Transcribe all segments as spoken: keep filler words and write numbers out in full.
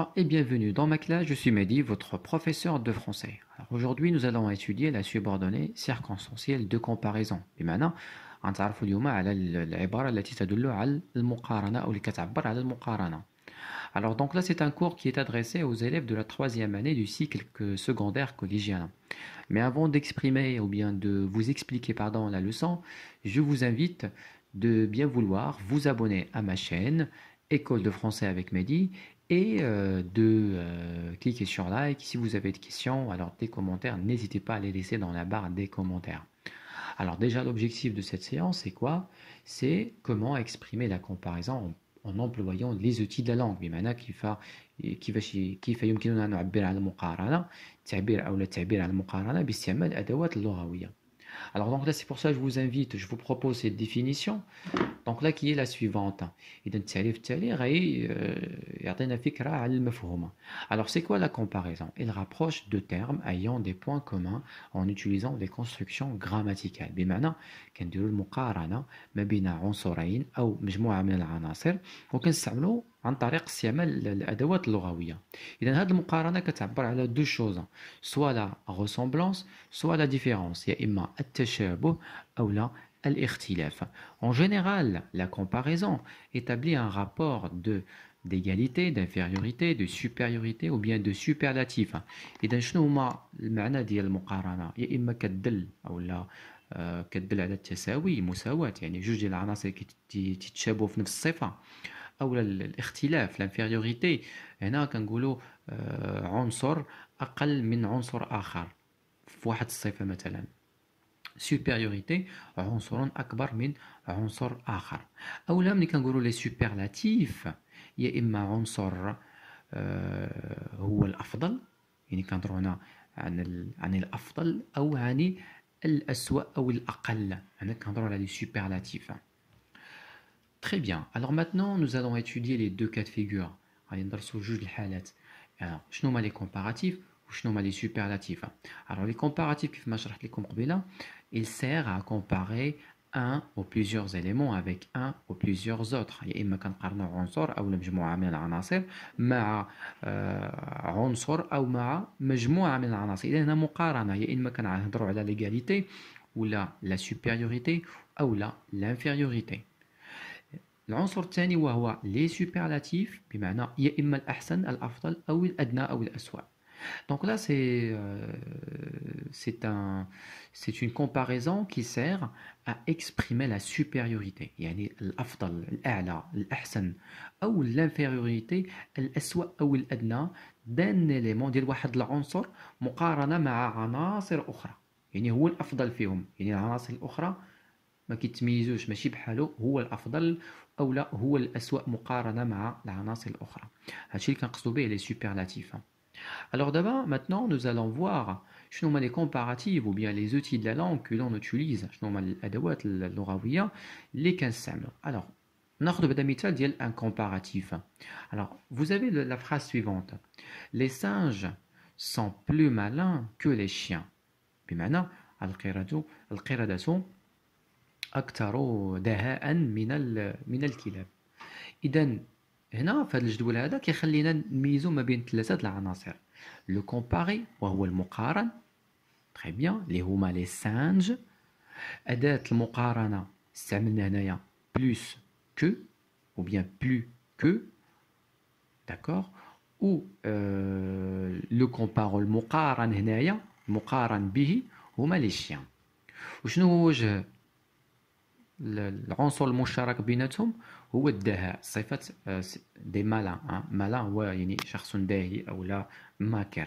Bonsoir et bienvenue dans ma classe, je suis Mehdi, votre professeur de français. Alors aujourd'hui, nous allons étudier la subordonnée circonstancielle de comparaison. بمعنى غنتعرفوا اليوم على العبارة التي تدل على المقارنة أو اللي كتعبر على المقارنة. Alors donc là, c'est un cours qui est adressé aux élèves de la troisième année du cycle que- secondaire collégien. Mais avant d'exprimer ou bien de vous expliquer pardon, la leçon, je vous invite de bien vouloir vous abonner à ma chaîne École de français avec Mehdi et euh, de euh, cliquer sur like. Si vous avez des questions, alors des commentaires, n'hésitez pas à les laisser dans la barre des commentaires. Alors déjà, l'objectif de cette séance, c'est quoi? C'est comment exprimer la comparaison en, en employant les outils de la langue. بمعنى كيف كيفاش كيف يمكننا أن نعبر عن المقارنة تعبير أو التعبير عن المقارنة باستعمال الأدوات اللغوية. Alors donc là, c'est pour ça que je vous invite, je vous propose cette définition. Donc là, qui est la suivante. إذا التعريف التالي غي يعطينا فكرة على المفهوم. Alors c'est quoi la comparaison? Il rapproche deux termes ayant des points communs en utilisant des constructions grammaticales. بمعنى كنديروا المقارنة ما بين عنصرين أو مجموعة من العناصر وكنستعملوا عن طريق استعمال الأدوات اللغوية. إذا هذه المقارنة كتعبر على deux choses, soit la ressemblance, soit la différence. يا إما التشابه أو لا الاختلاف. En général, la comparaison établit un rapport de d'égalité, d'infériorité, de supériorité ou bien de superlatif. إذا شنو هما المعنى ديال المقارنة؟ يا إما كتدل أو لا آه، كتدل على التساوي، مساواة، يعني جوج ديال العناصر كيتشابهوا في نفس الصفة، أو الاختلاف، الانفيريوريتي. هنا كنقولوا آه، عنصر أقل من عنصر آخر في واحد الصفة مثلا. supériorité عنصر أكبر من عنصر آخر. أولا ملي كنقولوا لي سوبرلاتيف يا إما عنصر آه، هو الأفضل، يعني كنهضروا هنا عن ال- عن الأفضل أو عن الأسوأ أو الأقل، هنا كنهضروا على لي سوبرلاتيف. Très bien. Alors maintenant, nous allons étudier les deux cas de figure. غادي ندرسوا جوج الحالات. Alors, شنو هما les comparatifs وشنو هما les superlatifs. Alors les comparatifs كيف ما شرحت لكم قبيله, il sert à comparer un ou plusieurs éléments avec un ou plusieurs autres. يا إما كنقارنوا عنصر أو مجموعة من العناصر مع آه، عنصر أو مع مجموعة من العناصر. إذا هنا مقارنة، يا إما كنهضروا على l'égalité ولا la supériorité أو لا l'infériorité. العنصر الثاني وهو لي سوبرلاتيف، بمعنى يا إما الأحسن الأفضل أو الأدنى أو الأسوأ. Donc là, c'est euh, c'est un, c'est une comparaison qui sert à exprimer la supériorité. يعني الأفضل، الأعلى، الأحسن أو l'infériorité، الأسوأ أو الأدنى d'un élément ديال واحد العنصر مقارنة مع عناصر أخرى. يعني هو الأفضل فيهم، يعني العناصر الأخرى ما كيتميزوش، ماشي بحالو هو الافضل او لا هو الاسوأ مقارنه مع العناصر الاخرى. هادشي اللي كنقصدو به لي سوبرلاتيف. Alors d'abord, maintenant, nous allons voir شنو هما les comparatifs ou bien les outils de la langue que l'on utilise، شنو هما الادوات اللغويه اللي كنستعملوا. Alors ناخذ بعدا مثال ديال un comparatif. Alors vous avez la phrase suivante: les singes sont plus malins que les chiens. بمعنى القردة القردة أكثر دهاء من ال- من الكلاب. إذا هنا في هذا الجدول هذا كيخلينا نميزو ما بين ثلاثة العناصر: لو كومباري وهو المقارن، تري بيان، اللي هما لي سانج. أداة المقارنة استعملنا هنايا بلوس كو ou bien plus que، d'accord، و لو كومبارو المقارن هنايا المقارن به هما لي شيان. وشنو هو وجه العنصر المشترك بيناتهم؟ هو الدهاء، صفة دي مالان. مالان هو يعني شخص داهي أو لا ماكر.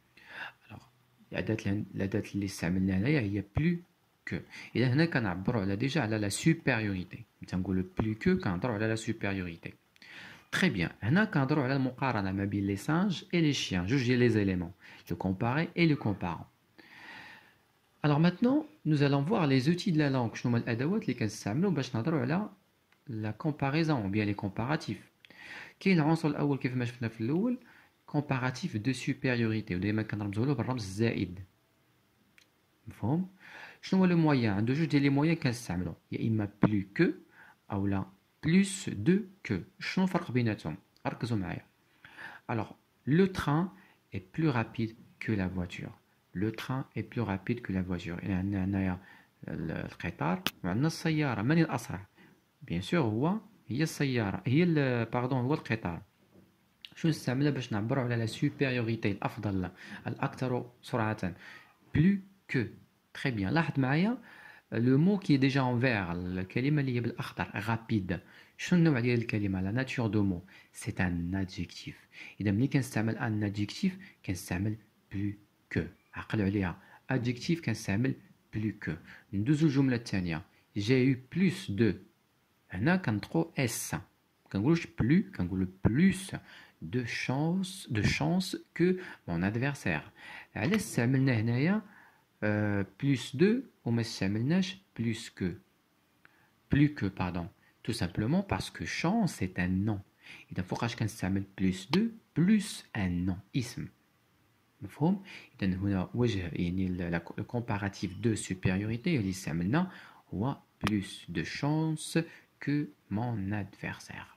الأداة الأداة اللي استعملنا هنايا هي بلو كو. إذا هنا كنعبروا على ديجا على لا سوبيريوريتي، تنقولوا بلو كو كنهضروا على لا سوبيريوريتي. Très bien. هنا كنهضروا على المقارنة ما بين لي سانج et les chiens، جوج ديال لي زيليمون، le comparé et le comparant. Alors maintenant, nous allons voir les outils de la langue. شنو هما الأدوات اللي كنستعملوا باش نهضروا على la comparaison ou bien les comparatifs. كاين العنصر الأول كيف ما شفنا في الأول، comparatif de supériorité، ودائما كنرمزوا له بالرمز الزائد. مفهوم؟ شنو هو لو مويان؟ عنده جوج ديال لي مويان كنستعملوا، يا إما بلو كو أو لا بلوس دو كو. شنو الفرق بيناتهم؟ ركزوا معايا. Alors, le train est plus rapide que la voiture. Le train est plus rapide que la voiture. يعني هنايا القطار وعندنا السيارة. من الأسرع؟ bien sûr هو هي السيارة هي ال- pardon هو القطار. شنو نستعملها باش نعبروا على la supériorité الأفضل الأكثر سرعة؟ plus que. Très bien. لاحظ معايا le mot qui est déjà en vert الكلمة اللي هي بالأخضر rapide. شنو النوع ديال الكلمة؟ la nature de mot c'est un adjectif. إذا ملي كنستعمل un adjectif كنستعمل plus que. عقلوا عليها adjectif كنستعمل plus que. ندوزو الجملة الثانية j'ai eu plus de. هنا كنطقو اس كنقولوش plus كنقولو plus de chance de chance que mon adversaire. علاش استعملنا هنايا euh, plus de وما استعملناش plus que plus que pardon tout simplement parce que chance est un nom. إذا فوقاش كنستعمل plus de plus un nom اسم مفهوم. إذا هنا وجه يعني le comparatif de supériorité اللي استعملنا هو plus de chance que mon adversaire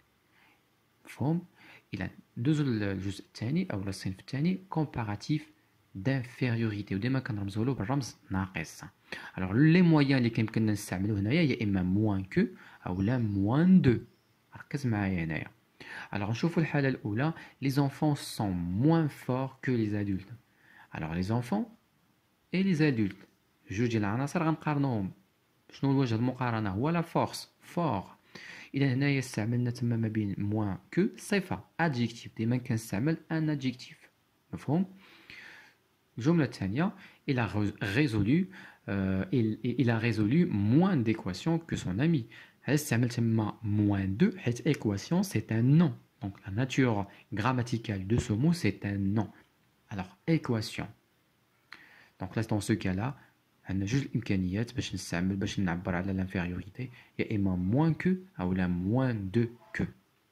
مفهوم. إذا ندوزو للجزء الثاني أو الصنف الثاني comparatif d'infériorité وديما كنرمزوا له بالرمز ناقص. alors les moyens اللي كيمكننا نستعملو هنايا يا إما moins que أو لا moins de. ركز معايا هنايا. alors نشوفوا الحالة الأولى les enfants sont moins forts que les adultes. alors les enfants et les adultes جوج ديال العناصر غنقارنوهم. شنو الوجه المقارنة؟ هو لا فورس فور. إذا هنايا استعملنا تما ما بين موان كو صفة adjectif. ديما كنستعمل ان adjectif مفهوم. الجملة الثانية il a résolu euh, il, il a résolu moins d'équations que son ami. هل استعمل تما moins de حيت équation c'est un nom. donc la nature grammaticale de ce mot c'est un nom. alors équation. donc là dans ce cas là عندنا جوج الامكانيات باش نستعمل باش نعبر على l'infériorité يا اما moins que او لا moins de que.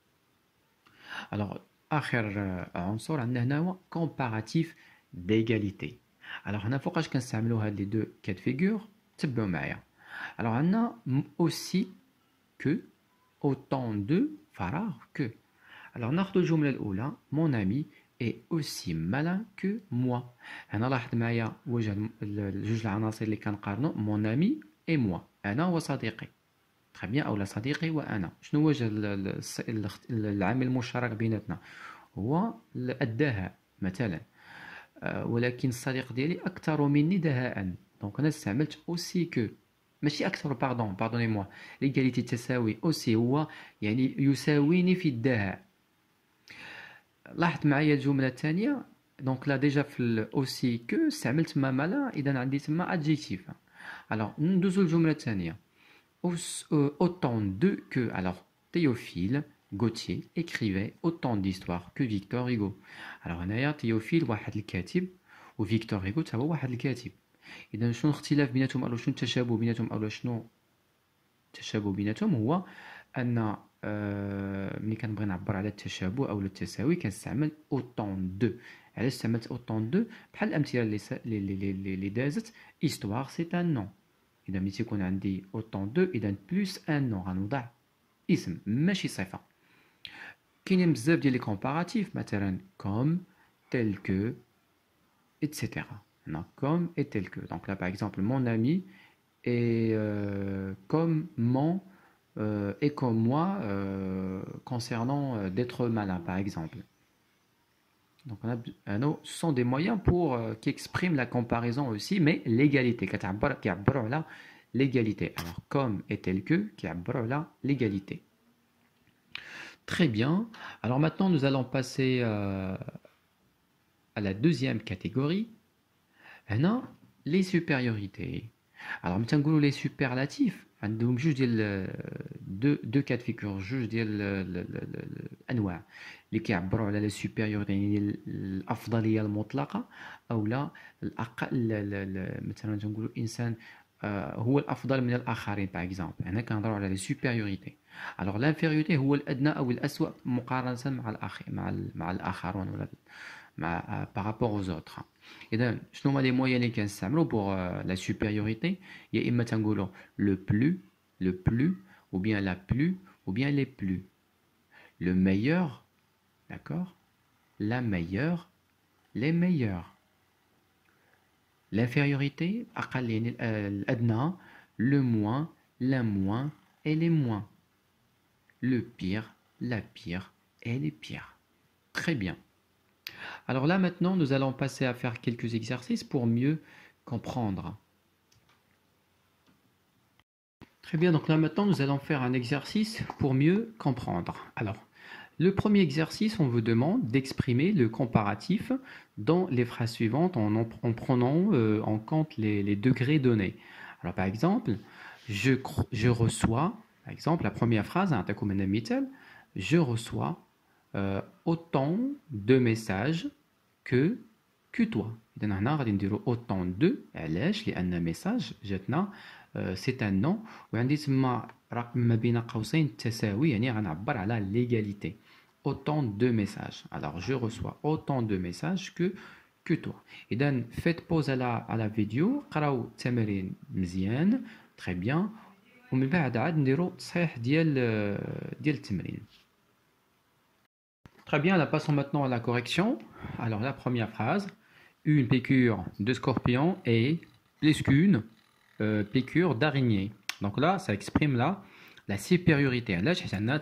alors اخر عنصر عندنا هنا هو comparatif d'égalité. alors هنا فوقاش كنستعملوا هاد لي دو كاد فيغور تبعوا معايا. alors عندنا aussi que autant de فراغ que. alors ناخذ الجمله الاولى mon ami est aussi malin que moi. هنا لاحظ معايا وجه الجوج العناصر اللي كنقارنوا mon ami et moi انا وصديقي. très bien او لا صديقي وانا. شنو وجه العامل المشترك بيناتنا؟ هو الدهاء مثلا. ولكن الصديق ديالي اكثر مني دهاء. دونك انا استعملت aussi que ماشي اكثر باردون باردوني موا. ليغاليتي تساوي aussi هو يعني يساويني في الدهاء. لاحظ معايا الجمله الثانيه. دونك لا ديجا في الاوسي كو استعملت ما مالا. اذا عندي تما ادجيكتيف. الوغ ندوزو الجمله الثانيه autant de que. alors Théophile Gautier écrivait autant d'histoires que Victor Hugo. alors هنايا تيوفيل واحد الكاتب و فيكتور هيغو حتى هو واحد الكاتب. اذا شنو الاختلاف بيناتهم او شنو التشابه بيناتهم او شنو التشابه بيناتهم؟ هو ان آه ملي كنبغي نعبر على التشابه او التساوي كنستعمل اوتون دو. علاش استعملت اوتون دو؟ بحال الامثله اللي اللي اللي دازت histoire c'est un nom. اذا ملي تيكون عندي اوتون دو اذا بلوس ان نو غنوضع اسم ماشي صفه. كاينين بزاف ديال لي كومباراتيف مثلا comme tel que etc. non comme et tel que. donc là par exemple mon ami est euh, comme mon euh, et comme moi euh, concernant euh, d'être malin par exemple. donc on a euh, ce sont des moyens pour euh, qui expriment la comparaison aussi mais l'égalité كتعبر كيعبروا على l'égalité. alors comme et tel que كيعبروا على l'égalité. très bien. alors maintenant nous allons passer euh, à la deuxième catégorie. هنا les supériorités. alors ملي تنقولوا les superlatifs عندهم جوج ديال دو دو كات فيغور جوج ديال الانواع اللي كيعبروا على لا سوبيريوريتي يعني الافضليه المطلقه او لا الاقل. مثلا تنقولوا انسان هو الافضل من الاخرين باغ اكزومبل. هنا كنهضروا على لا سوبيريوريتي. alors l'infériorité هو الادنى او الاسوأ مقارنه مع الاخر مع مع الاخرون ولا مع par rapport aux autres. إذا شنو هما لي مويان اللي كنستعملو pour la supériorité؟ يا إما تنقولو le plus le plus ou bien la plus ou bien les plus. le meilleur d'accord la meilleure, les meilleurs. L'infériorité, أقل يعني ال- الأدنى, le moins, la moins et les moins. Le pire, la pire et les pires. Très bien. Alors là maintenant, nous allons passer à faire quelques exercices pour mieux comprendre. Très bien, donc là maintenant, nous allons faire un exercice pour mieux comprendre. Alors, le premier exercice, on vous demande d'exprimer le comparatif dans les phrases suivantes en, en- en prenant euh, en compte les, les degrés donnés. Alors par exemple, je, cro- je reçois, par exemple, la première phrase, hein, تكون من المثال, je reçois euh, autant de messages que que toi. إذا هنا غادي نديرو autant de علاش لأن message جاتنا euh, c'est un nom وعندي تما رقم ما بين قوسين التساوي يعني غنعبر على l'égalité. Autant de messages. Alors je reçois autant de messages que que toi. إذا faites pause à la à la vidéo قراو التمارين مزيان très bien ومن بعد عاد نديرو تصحيح ديال ديال التمرين. Très bien, là passons maintenant à la correction. Alors la première phrase, une piqûre de scorpion et plus qu'une euh, piqûre d'araignée. Donc là, ça exprime là la supériorité. Là,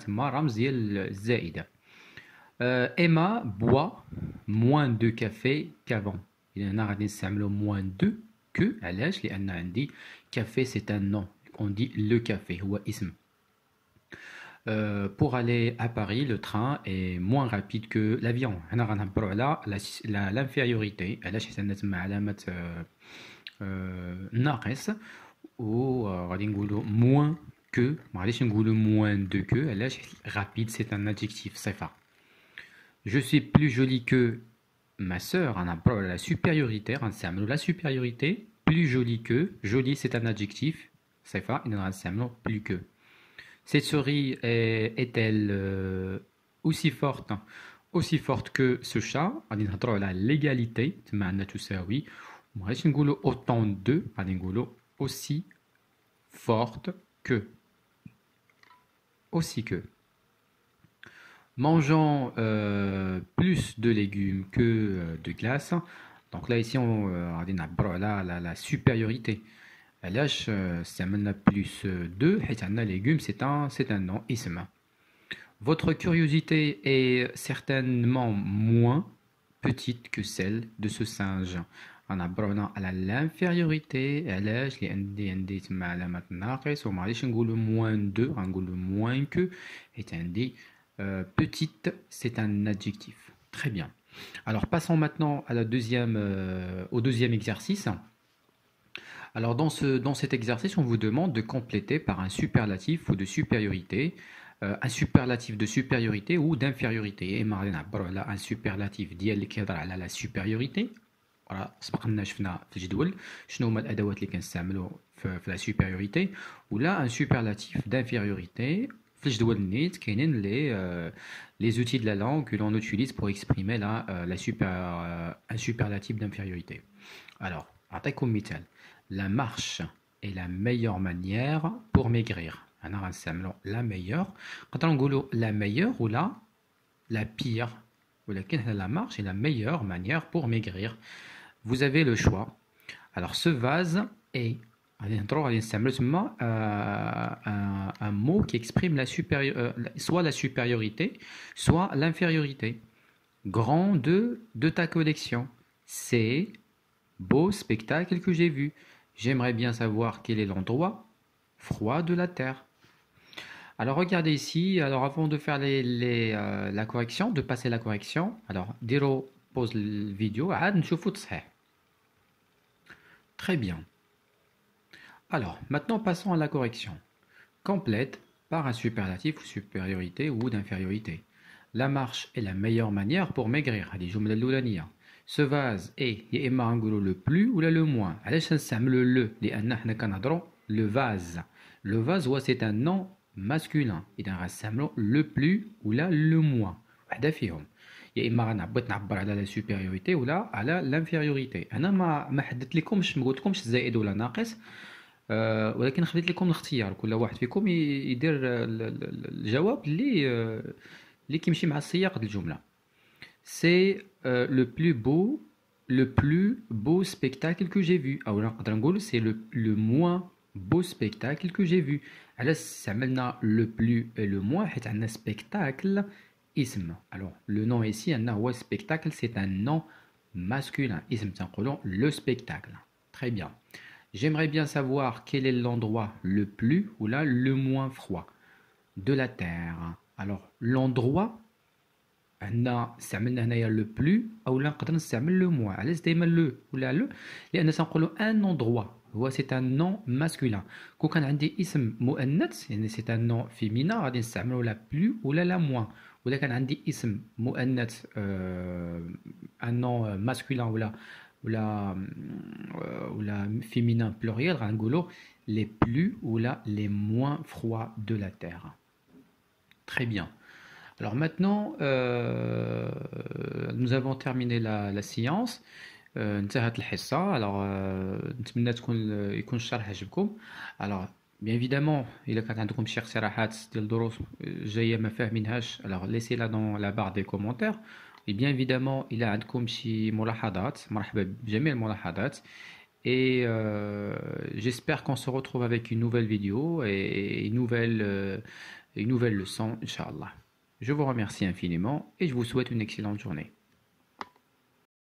euh, Emma boit moins de café qu'avant. Il y en a qui moins de que. علاش لأن عندي café c'est un nom. On dit le café هو اسم. Euh, pour aller à Paris, le train est moins rapide que l'avion. هنا غنهضروا على la- l'infériorité. علاش حيت عندنا تما علامة آه، آه، ناقص وغادي نقولوا moins que. ما غاديش نقولوا moins de que. علاش حيت rapide c'est un adjectif صفة. Je suis plus jolie que ma sœur. غنهضروا على la supériorité. غنستعملوا la supériorité. Plus jolie que. Jolie c'est un adjectif صفة. إذا غنستعملوا plus que. Cette souris est- est-elle euh, aussi forte, aussi forte que ce chat? غادي نهضروا على l'égalité تما عندنا تساوي وما غاديش نقولوا autant de غادي نقولوا aussi forte que aussi que mangeant euh, plus de légumes que euh, de glace. Donc là ici on euh, غادي نعبروا على la, la supériorité. علاش euh, استعملنا plus de حيت عندنا légumes c'est un c'est un nom اسم. Votre curiosité est certainement moins petite que celle de ce singe. غنعبروا هنا على l'infériorité. علاش لأن عندي عندي تما علامة ناقص وما غاديش نقولوا moins de غنقولوا moins que حيت عندي euh, petite c'est un adjectif. Très bien. Alors passons maintenant à la deuxième, euh, au deuxième exercice. Alors dans, ce, dans cet exercice, on vous demande de compléter par un superlatif ou de supériorité, euh, un superlatif de supériorité ou d'infériorité. Et marre نعبروا على un superlatif ديال اللي كيهضر على la supériorité. راه سبق لنا شفنا في الجدول شنو هما الادوات اللي كنستعملوا في, في la supériorité ولا un superlatif d'infériorité. في الجدول نيت كاينين les euh, les outils de la langue que l'on utilise pour exprimer la, euh, la super, euh, un superlatif d'infériorité. Alors, أعطيكم مثال. La marche est la meilleure manière pour maigrir. أنا غنستعملو la meilleure. نقدروا نقولوا la meilleure ou la la pire. ولكن هنا la marche est la meilleure manière pour maigrir. Vous avez le choix. Alors ce vase est غادي نهضروا غادي نستعملوا تما euh, un, un mot qui exprime la supérior, euh, soit la supériorité, soit l'infériorité. Grand de de ta collection. C'est beau spectacle que j'ai vu. J'aimerais bien savoir quel est l'endroit froid de la Terre. Alors regardez ici, alors avant de faire les, les, euh, la correction, de passer la correction, alors Diro pose la vidéo, عاد نشوفوا تصحيح. Très bien. Alors maintenant passons à la correction. Complète par un superlatif ou supériorité ou d'infériorité. La marche est la meilleure manière pour maigrir. هذه الجملة الأولانية. Ce vase est يا إما غنقولوا le plus ولا le moins. علاش نستعملوا le لأن حنا كنهضروا le vase. Le vase هو c'est un nom masculin. إذا غنستعملوا le plus ولا le moins. وحدة فيهم. يا إما غنبغيت نعبر على la supériorité ولا على l'infériorité. أنا ما ما حددت لكمش ما قلتلكمش زائد ولا ناقص. أه ولكن خليت لكم الاختيار كل واحد فيكم يدير الجواب اللي اللي كيمشي مع السياق ديال الجملة. c'est euh, le plus beau, le plus beau spectacle que j'ai vu. Alors, نقدر نقول c'est le, le moins beau spectacle que j'ai vu. Alors, استعملنا le plus et le moins حيت عندنا spectacle اسم. Alors, le nom ici, عندنا هو spectacle, c'est un nom masculin. اسم تنقولوا le spectacle. Très bien. J'aimerais bien savoir quel est l'endroit le plus ou là le moins froid de la Terre. Alors, l'endroit, عندنا استعملنا هنايا لو بلو او لا نقدر نستعمل لو موان. علاش دائما لو ولا لو؟ لان تنقولوا ان اندروا هو سي ان نون ماسكولين. كون كان عندي اسم مؤنث يعني سي ان نون فيمينا غادي نستعملوا لا بلو ولا لا موان. ولا كان عندي اسم مؤنث ان نون ماسكولين ولا ولا ولا féminin pluriel غنقولوا les plus ou là les moins froids de la terre. Très bien. Alors maintenant, euh, nous avons terminé la, la séance. euh, انتهت الحصة. alors euh, نتمنى تكون يكون الشرح عجبكم. alors bien évidemment إلا كانت عندكم شي اقتراحات ديال الدروس جاية ما فاهمينهاش alors laissez-la dans la barre des commentaires. et bien évidemment إلا عندكم شي ملاحظات مرحبا بجميع الملاحظات. et euh, j'espère qu'on se retrouve avec une nouvelle vidéo et une nouvelle, euh, une nouvelle leçon, Inch'Allah. Je vous remercie infiniment et je vous souhaite une excellente journée.